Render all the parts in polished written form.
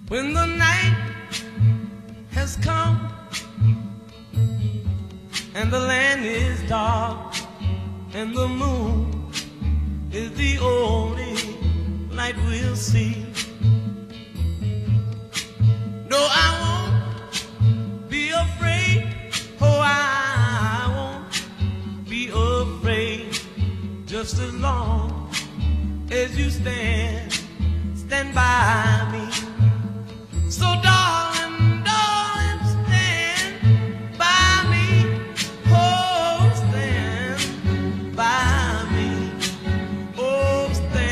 When the night has come and the land is dark and the moon is the only light we'll see, no, I won't be afraid. Oh, I won't be afraid, just as long as you stand by me. So darling, darling, stand by me. Oh, stand by me. Oh,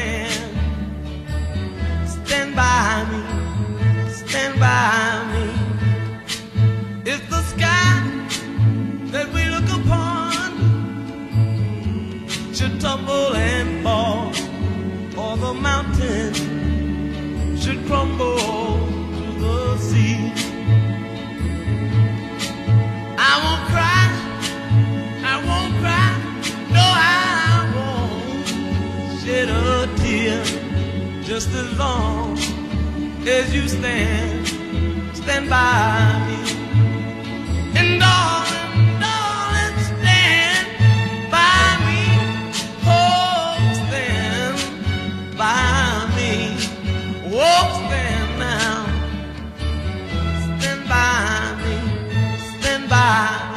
stand by me. Stand by me. If the sky that we look upon should tumble and fall, or the mountain should crumble to the sea, I won't cry, no, I won't shed a tear, just as long as you stand by me. And darling, darling, stand by me. Oh, stand by me. Oh, stand now. Stand by me. Stand by me.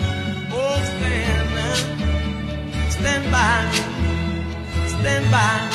Stand by me, stand by me.